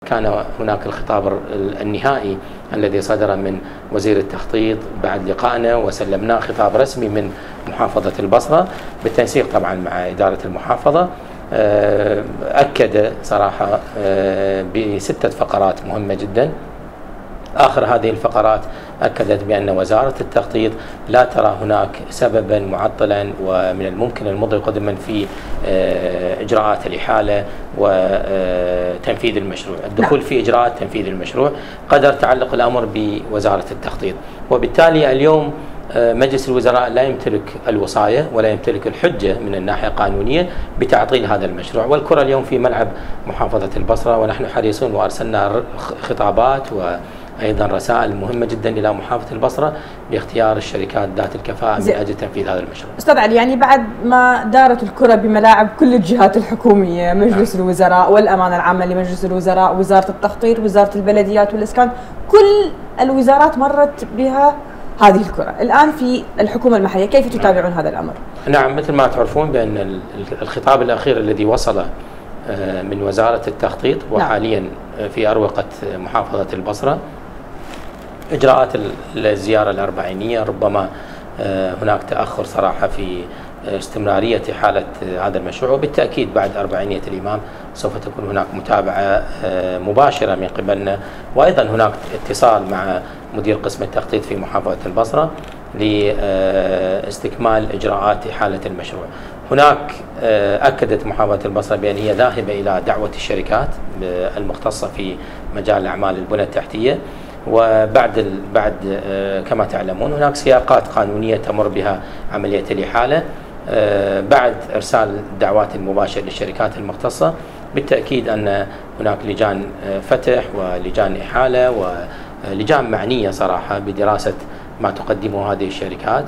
كان هناك الخطاب النهائي الذي صدر من وزير التخطيط بعد لقائنا، وسلمناه خطاب رسمي من محافظة البصرة بالتنسيق طبعا مع إدارة المحافظة. أكد صراحة ب6 فقرات مهمة جدا. آخر هذه الفقرات أكدت بأن وزارة التخطيط لا ترى هناك سببا معطلا ومن الممكن المضي قدما في إجراءات الإحالة وتنفيذ المشروع، الدخول في إجراءات تنفيذ المشروع. قدر تعلق الأمر بوزارة التخطيط، وبالتالي اليوم مجلس الوزراء لا يمتلك الوصاية ولا يمتلك الحجة من الناحية القانونية بتعطيل هذا المشروع، والكرة اليوم في ملعب محافظة البصرة، ونحن حريصون وأرسلنا خطابات وأيضا رسائل مهمة جدا إلى محافظة البصرة باختيار الشركات ذات الكفاءة من أجل تنفيذ هذا المشروع. أستاذ علي، يعني بعد ما دارت الكرة بملاعب كل الجهات الحكومية، مجلس الوزراء والأمانة العامة لمجلس الوزراء، وزارة التخطيط، وزارة البلديات والإسكان، كل الوزارات مرت بها هذه الكرة، الآن في الحكومة المحلية كيف تتابعون هذا الأمر؟ نعم، مثل ما تعرفون بأن الخطاب الأخير الذي وصل من وزارة التخطيط وحاليا في أروقة محافظة البصرة إجراءات الزيارة الأربعينية، ربما هناك تأخر صراحة في استمرارية حالة هذا المشروع، وبالتأكيد بعد أربعينية الإمام سوف تكون هناك متابعة مباشرة من قبلنا، وأيضا هناك اتصال مع مدير قسم التخطيط في محافظة البصرة لاستكمال إجراءات إحالة المشروع. هناك أكدت محافظة البصرة بأن هي ذاهبة إلى دعوة الشركات المختصة في مجال أعمال البنى التحتية، وبعد كما تعلمون هناك سياقات قانونية تمر بها عملية الإحالة. بعد إرسال الدعوات المباشرة للشركات المختصة بالتأكيد أن هناك لجان فتح ولجان إحالة ولجان معنية صراحة بدراسة ما تقدمه هذه الشركات،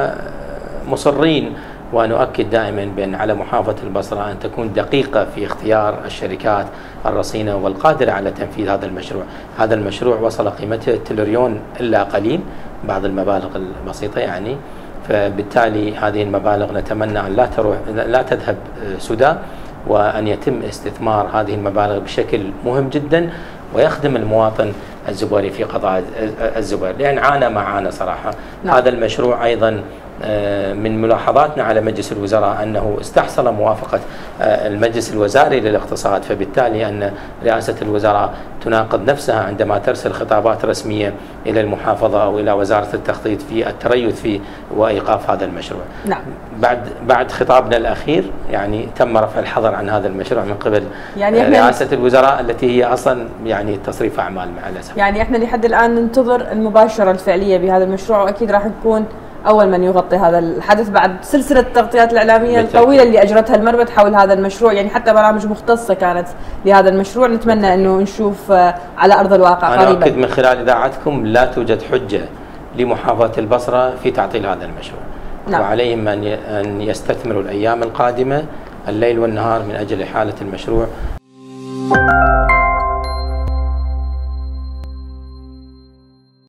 ومصرين ونؤكد دائما بأن على محافظة البصرة أن تكون دقيقة في اختيار الشركات الرصينة والقادرة على تنفيذ هذا المشروع. هذا المشروع وصل قيمته تريليون إلا قليل، بعض المبالغ البسيطة يعني، فبالتالي هذه المبالغ نتمنى أن لا تذهب سدى، وأن يتم استثمار هذه المبالغ بشكل مهم جدا ويخدم المواطن الزبوري في قضاء الزبور، لأن عانى ما عانى صراحة. هذا المشروع أيضا من ملاحظاتنا على مجلس الوزراء أنه استحصل موافقة المجلس الوزاري للاقتصاد، فبالتالي أن رئاسة الوزراء تناقض نفسها عندما ترسل خطابات رسمية إلى المحافظة أو إلى وزارة التخطيط في التريث في وإيقاف هذا المشروع. نعم. بعد خطابنا الأخير يعني تم رفع الحظر عن هذا المشروع من قبل يعني رئاسة الوزراء التي هي أصلا يعني تصريف أعمال مع الأسف. يعني احنا لحد الآن ننتظر المباشرة الفعلية بهذا المشروع، وأكيد راح نكون أول من يغطي هذا الحدث بعد سلسلة التغطيات الإعلامية الطويلة اللي أجرتها المربد حول هذا المشروع، يعني حتى برامج مختصة كانت لهذا المشروع. نتمنى أنه نشوف على أرض الواقع قريبا. أنا أؤكد من خلال إذاعتكم لا توجد حجة لمحافظة البصرة في تعطيل هذا المشروع. نعم. وعليهم أن يستثمروا الأيام القادمة الليل والنهار من أجل إحالة المشروع.